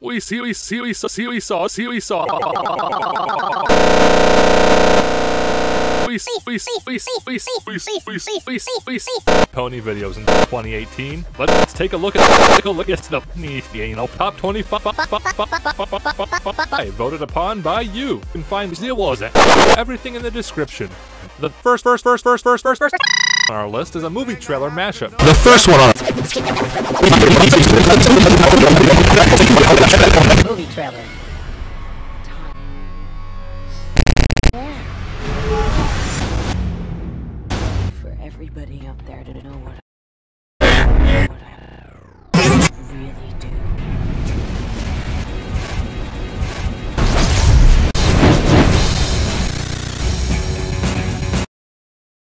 Pony videos in 2018. Let's take a look at the top 25 voted upon by you. You can find everything in the description. The first on our list is a movie trailer mashup. The first one on movie trailer. For everybody out there to know what